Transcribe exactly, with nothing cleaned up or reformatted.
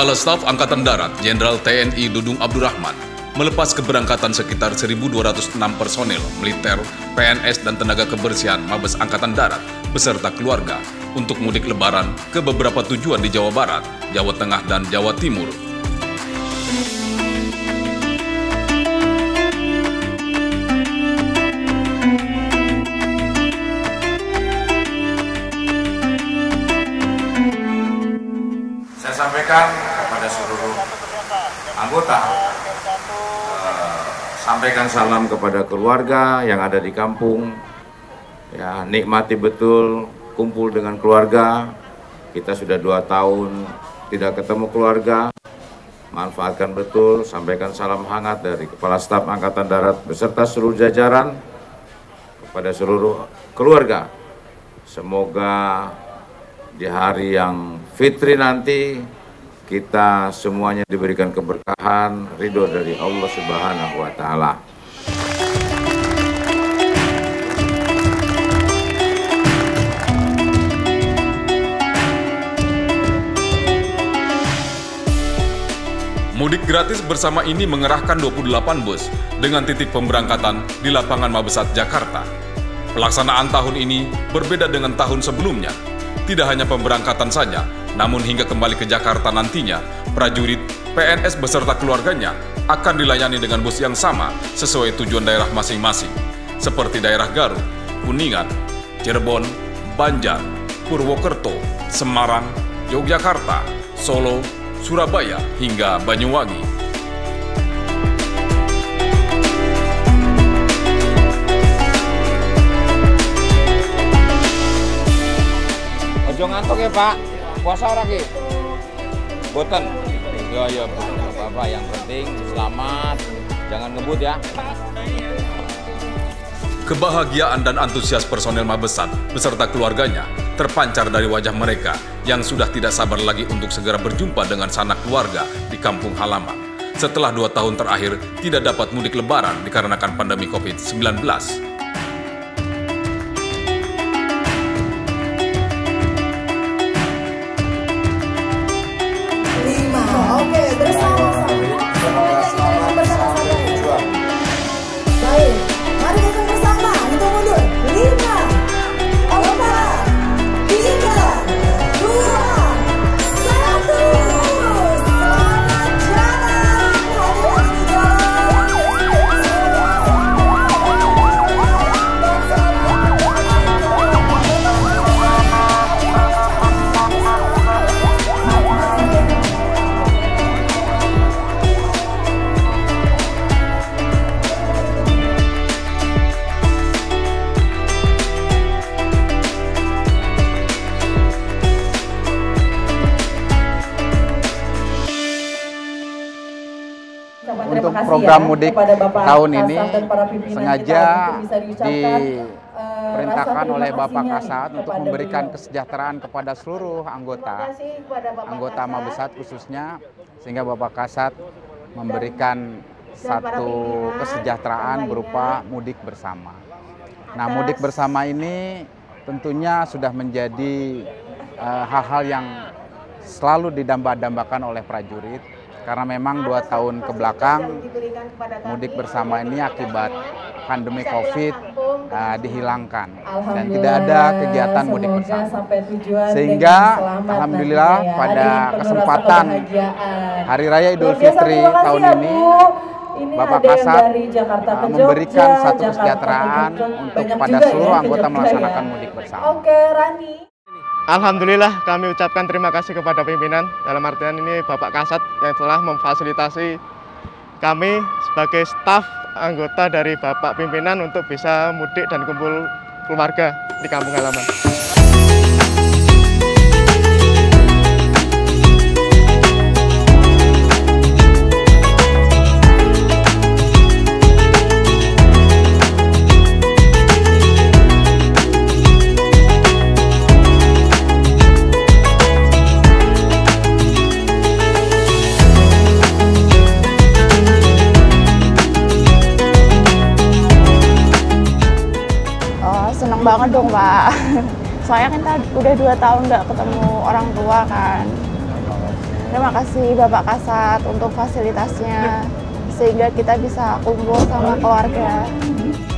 Kepala Staf Angkatan Darat Jenderal T N I Dudung Abdurrahman melepas keberangkatan sekitar seribu dua ratus enam personel militer, P N S dan tenaga kebersihan Mabes Angkatan Darat beserta keluarga untuk mudik lebaran ke beberapa tujuan di Jawa Barat, Jawa Tengah dan Jawa Timur. Saya sampaikan kepada seluruh anggota, eh, sampaikan salam kepada keluarga yang ada di kampung. Ya, nikmati betul kumpul dengan keluarga. Kita sudah dua tahun tidak ketemu keluarga. Manfaatkan betul, sampaikan salam hangat dari Kepala Staf Angkatan Darat beserta seluruh jajaran kepada seluruh keluarga. Semoga di hari yang fitri nanti kita semuanya diberikan keberkahan, ridho dari Allah Subhanahu wa Ta'ala. Mudik gratis bersama ini mengerahkan dua puluh delapan bus dengan titik pemberangkatan di lapangan Mabesat Jakarta. Pelaksanaan tahun ini berbeda dengan tahun sebelumnya. Tidak hanya pemberangkatan saja, namun hingga kembali ke Jakarta nantinya, prajurit, P N S beserta keluarganya akan dilayani dengan bus yang sama sesuai tujuan daerah masing-masing, seperti daerah Garut, Kuningan, Cirebon, Banjar, Purwokerto, Semarang, Yogyakarta, Solo, Surabaya, hingga Banyuwangi. Ojo ngantuk ya Pak, puasa orang ki? Boten. Ya ya apa-apa, yang penting selamat, jangan ngebut ya. Kebahagiaan dan antusias personel Mabesat beserta keluarganya terpancar dari wajah mereka yang sudah tidak sabar lagi untuk segera berjumpa dengan sanak keluarga di kampung halaman. Setelah dua tahun terakhir tidak dapat mudik lebaran dikarenakan pandemi COVID sembilan belas. Oke, bersama-sama. Semuanya kita bersama-sama. Baik, mari kita bersama. Kita mundur. Lima, empat, tiga, dua, satu. Selamat jalan. Untuk program mudik tahun ini sengaja diperintahkan oleh Bapak Kasat untuk memberikan kesejahteraan kepada seluruh anggota, anggota Mabesat khususnya, sehingga Bapak Kasat memberikan satu kesejahteraan berupa mudik bersama. Nah, mudik bersama ini tentunya sudah menjadi hal-hal uh, yang selalu didamba-dambakan oleh prajurit. Karena memang dua tahun ke belakang mudik bersama ini akibat pandemi COVID uh, dihilangkan dan tidak ada kegiatan mudik bersama. Sehingga alhamdulillah pada kesempatan Hari Raya Idul Fitri tahun ini Bapak Kasat uh, memberikan satu kesejahteraan untuk pada seluruh anggota melaksanakan mudik bersama. Oke, Rani. Alhamdulillah kami ucapkan terima kasih kepada pimpinan, dalam artian ini Bapak Kasat yang telah memfasilitasi kami sebagai staf anggota dari Bapak pimpinan untuk bisa mudik dan kumpul keluarga di kampung halaman. Seneng banget dong Pak, soalnya kan kita udah dua tahun nggak ketemu orang tua kan. Terima kasih Bapak Kasat untuk fasilitasnya, sehingga kita bisa kumpul sama keluarga.